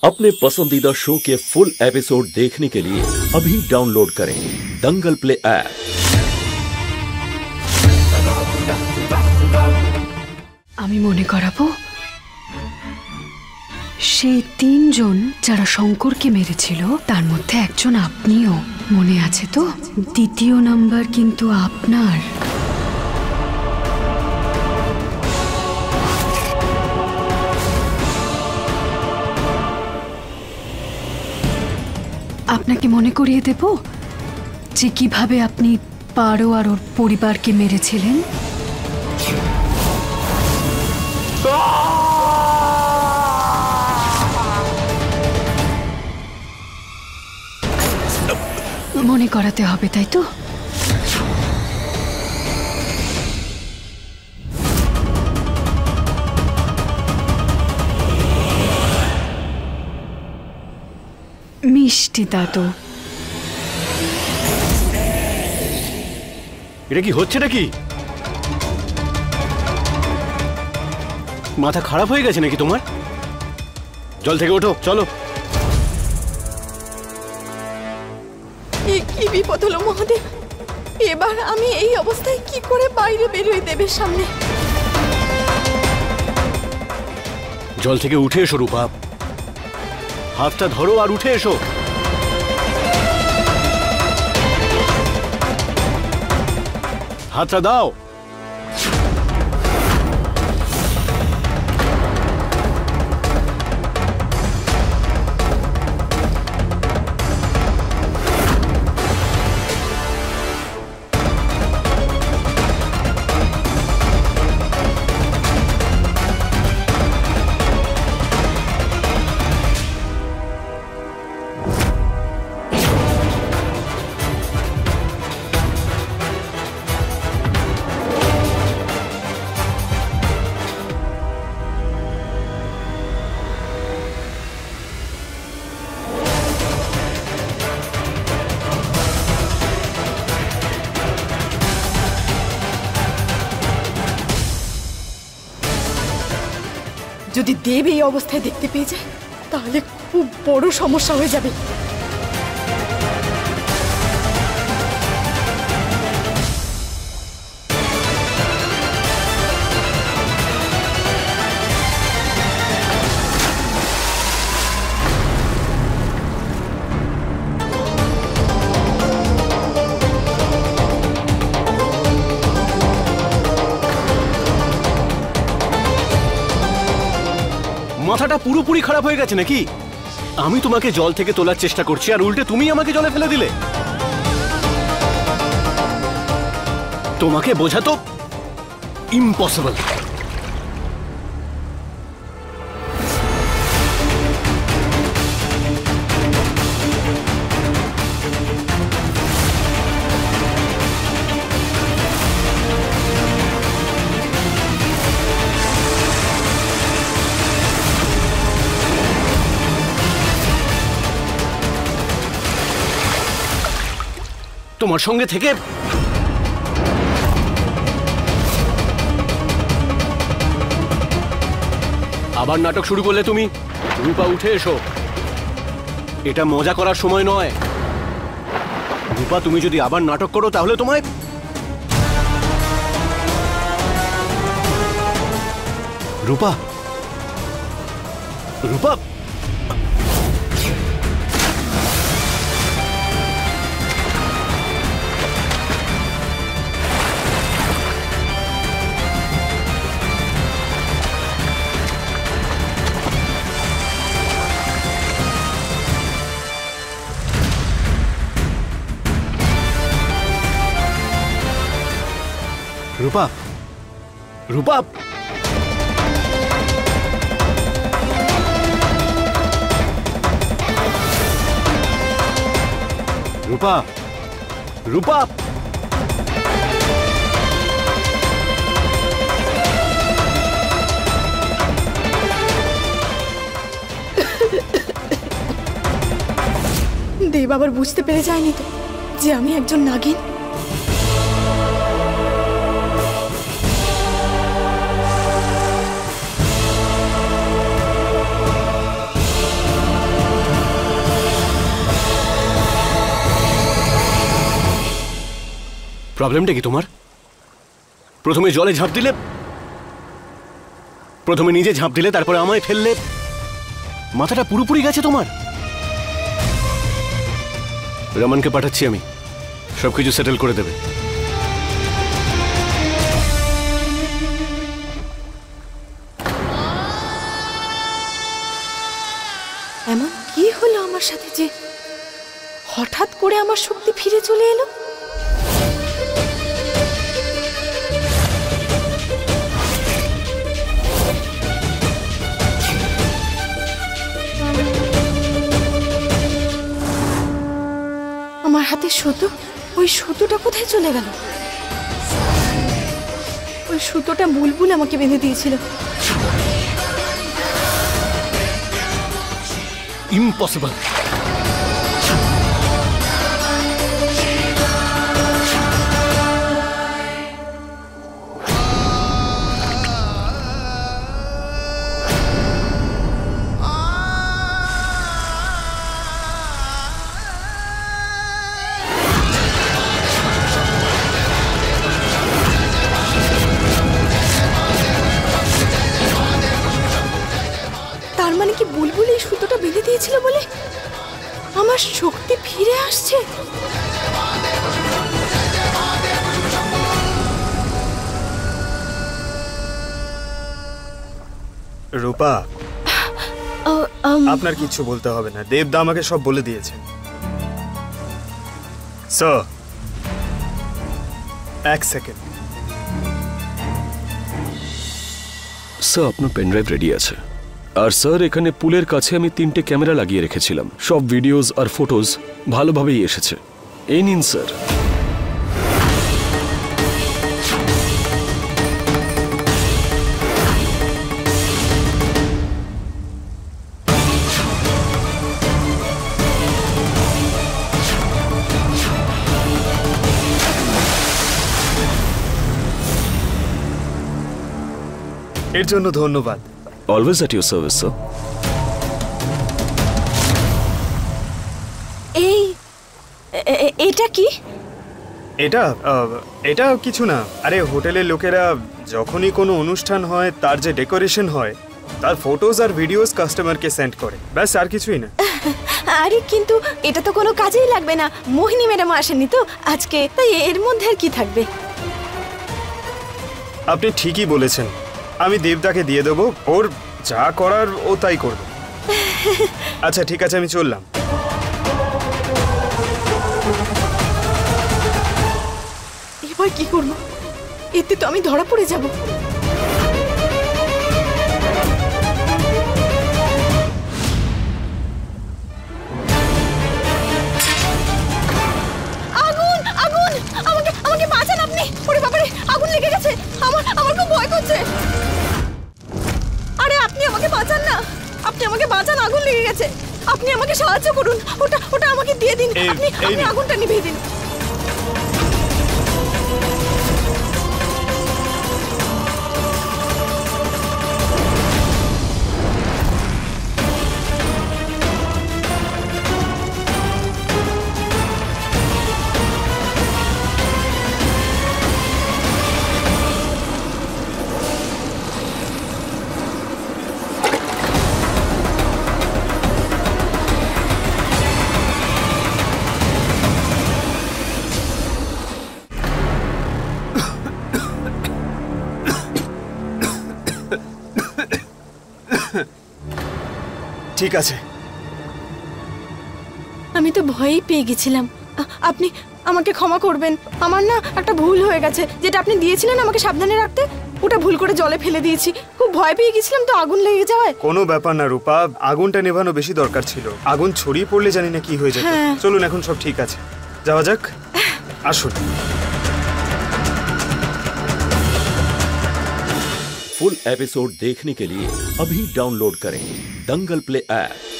अपने पसंदीदा शो के फुल एपिसोड देखने के लिए अभी डाउनलोड करें दंगल प्ले ऐप। আমি মনে করাবো সেই তিনজন যারা শঙ্করকে মেরেছিল তার মধ্যে একজন আপনিও, মনে আছে তো? দ্বিতীয় নাম্বার কিন্তু আপনার। আপনাকে মনে করিয়ে দেব যে কিভাবে আপনি পারো আর ওর পরিবারকে মেরেছিলেন। মনে করাতে হবে, তাই তো? মিষ্টি দাদু, এটা কি হচ্ছে নাকি? মাথা খারাপ হয়ে গেছে নাকি তোমার? জল থেকে ওঠো, চলো। কি বিপদ হলো মহাদেব? এবার আমি এই অবস্থায় কি করে বাইরে বেরোই দেবের সামনে? জল থেকে উঠে এসো রূপা, হাতটা ধরো আর উঠে এসো। হাতটা দাও। যদি দেব এই অবস্থায় দেখতে পেয়ে যায় তাহলে খুব বড় সমস্যা হয়ে যাবে। মাথাটা পুরোপুরি খারাপ হয়ে গেছে নাকি? আমি তোমাকে জল থেকে তোলার চেষ্টা করছি আর উল্টে তুমি আমাকে জলে ফেলে দিলে। তোমাকে বোঝা তো ইম্পসিবল। তোমার সঙ্গে থেকে আবার নাটক শুরু করলে তুমি। রূপা, উঠে এসো, এটা মজা করার সময় নয়। রূপা, তুমি যদি আবার নাটক করো তাহলে তোমায় রূপা রূপা রূপা রূপা রূপা রূপা দেব আবার বুঝতে পেরে যায়নি তো যে আমি একজন নাগিন? প্রবলেমটা কি তোমার? প্রথমে জলে ঝাঁপ দিলে, প্রথমে নিজে ঝাঁপ দিলে, তারপরে আমায় ফেললে। মাথাটা পুরোপুরি গেছে তোমার। রমনকে পাঠাচ্ছি আমি, সবকিছু সেটেল করে দেবে। এমন কি হলো আমার সাথে যে হঠাৎ করে আমার শক্তি ফিরে চলে এলো? আমার হাতে সুতো, ওই সুতোটা কোথায় চলে গেল? ওই সুতোটা বুলবুল আমাকে বেঁধে দিয়েছিল। ইম্পসিবল। তার মানে কি বুলবুল এই সুতোটা বেঁধে দিয়েছিল বলে আমার শক্তি ফিরে আসছে? রূপা, আপনার কিচ্ছু বলতে হবে না, দেবদা আমাকে সব বলে দিয়েছে। স্যার, এক সেকেন্ড। স্যার, আপনার পেনড্রাইভ রেডি আছে। আর স্যার, এখানে পুলের কাছে আমি 3টে ক্যামেরা লাগিয়ে রেখেছিলাম। সব ভিডিওস আর ফটোজ ভালোভাবেই এসেছে। এই নিন স্যার। এর জন্য ধন্যবাদ। Always at your service sir. এটা কি? এটা কিছু না। আরে, হোটেলের লোকেরা যখনই কোনো অনুষ্ঠান হয় তার যে ডেকোরেশন হয় তার ফটোজ আর ভিডিওস কাস্টমারকে সেন্ড করে, ব্যাস, আর কিছুই না। আরে কিন্তু এটা তো কোনো কাজেই লাগবে না। মোহিনী ম্যাডাম আসেনি তো আজকে, তাই এর মধ্যে আর কি থাকবে? আপনি ঠিকই বলেছেন, আমি দেবদাকে দিয়ে দেবো, ওর যা করার ও তাই করবে। আচ্ছা ঠিক আছে, আমি চললাম। এবার কি করবো? এতে তো আমি ধরা পড়ে যাব। আগুন, আগুন! আমাকে বাঁচান আপনি। ওরে বাবারে, আগুন লেগে গেছে। আমার খুব ভয় করছে। আরে আপনি আমাকে বাঁচান না, আপনি আমাকে বাঁচান, আগুন লেগে গেছে। আপনি আমাকে সাহায্য করুন, ওটা আমাকে দিয়ে দিন। আপনি আগুনটা নিভিয়ে দিন। ঠিক আছে। আমি তো ভয়ই পেয়ে গেছিলাম। আপনি আমাকে ক্ষমা করবেন। আমার না একটা ভুল হয়ে গেছে, যেটা আপনি দিয়েছিলেন আমাকে সাবধানে রাখতে, ওটা ভুল করে জলে ফেলে দিয়েছি। খুব ভয় পেয়ে গেছিলাম তো আগুন লেগে যাওয়ায়। কোনো ব্যাপার না রূপা, আগুনটা নেভানো বেশি দরকার ছিল। আগুন ছড়িয়ে পড়লে জানি না কি হয়ে যেত। চলুন, এখন সব ঠিক আছে, যাওয়া যাক। আসুন। फुल एपिसोड देखने के लिए अभी डाउनलोड करें दंगल प्ले ऐप।